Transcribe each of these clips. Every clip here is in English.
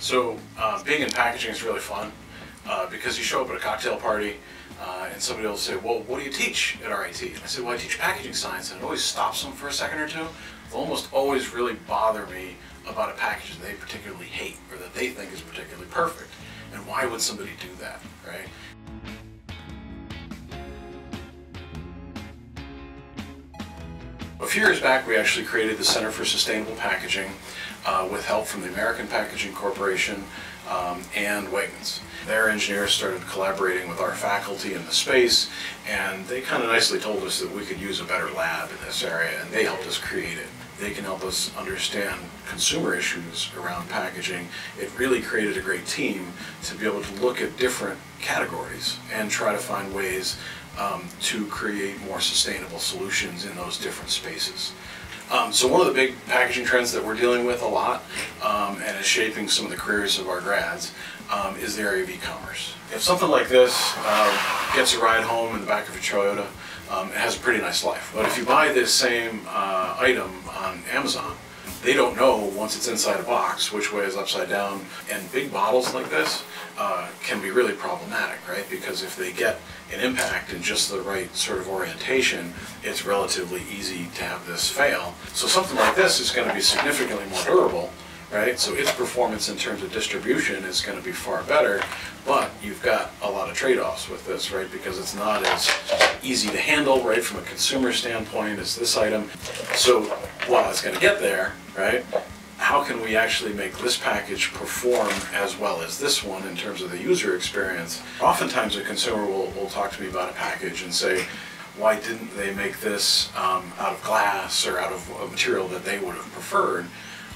So being in packaging is really fun because you show up at a cocktail party and somebody will say, well, what do you teach at RIT? And I said, well, I teach packaging science, and it always stops them for a second or two. They'll almost always really bother me about a package that they particularly hate or that they think is particularly perfect. And why would somebody do that, right? A few years back, we actually created the Center for Sustainable Packaging with help from the American Packaging Corporation and Wegmans. Their engineers started collaborating with our faculty in the space, and they kind of nicely told us that we could use a better lab in this area, and they helped us create it. They can help us understand consumer issues around packaging. It really created a great team to be able to look at different categories and try to find ways to create more sustainable solutions in those different spaces. So one of the big packaging trends that we're dealing with a lot and is shaping some of the careers of our grads is the area of e-commerce. If something like this gets a ride home in the back of a Toyota, it has a pretty nice life. But if you buy this same item on Amazon, they don't know once it's inside a box which way is upside down, and big bottles like this can be really problematic, right? Because if they get an impact in just the right sort of orientation, it's relatively easy to have this fail. So something like this is going to be significantly more durable, right? So its performance in terms of distribution is going to be far better, but you've got a lot of trade-offs with this, right? Because it's not as easy to handle, right, from a consumer standpoint as this item. So while it's going to get there, right, how can we actually make this package perform as well as this one in terms of the user experience? Oftentimes a consumer will talk to me about a package and say, why didn't they make this out of glass or out of a material that they would have preferred?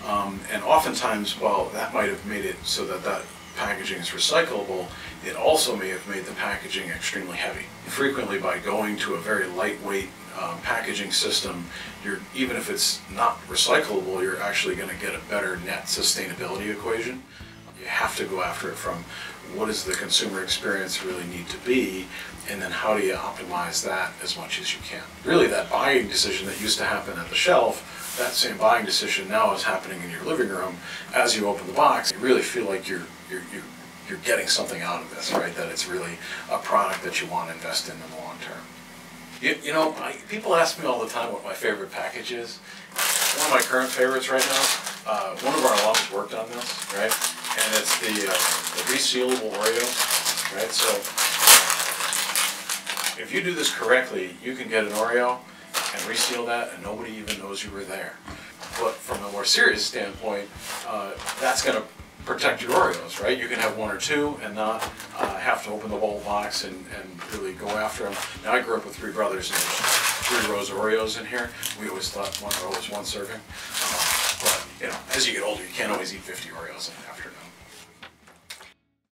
And oftentimes, while that might have made it so that that packaging is recyclable, it also may have made the packaging extremely heavy. Frequently, by going to a very lightweight packaging system, even if it's not recyclable, you're actually going to get a better net sustainability equation. You have to go after it from what does the consumer experience really need to be, and then how do you optimize that as much as you can. Really, that buying decision that used to happen at the shelf, that same buying decision now is happening in your living room. As you open the box, you really feel like you're getting something out of this, right? That it's really a product that you want to invest in the long term. You know, people ask me all the time what my favorite package is. One of my current favorites right now, one of our alums worked on this, right? And it's the resealable Oreo, right? So if you do this correctly, you can get an Oreo and reseal that and nobody even knows you were there. But from a more serious standpoint, that's going to protect your Oreos, right? You can have one or two and not have to open the whole box and really go after them. Now, I grew up with three brothers, and there's 3 rows of Oreos in here. We always thought one row was one serving. But, you know, as you get older, you can't always eat 50 Oreos in an afternoon.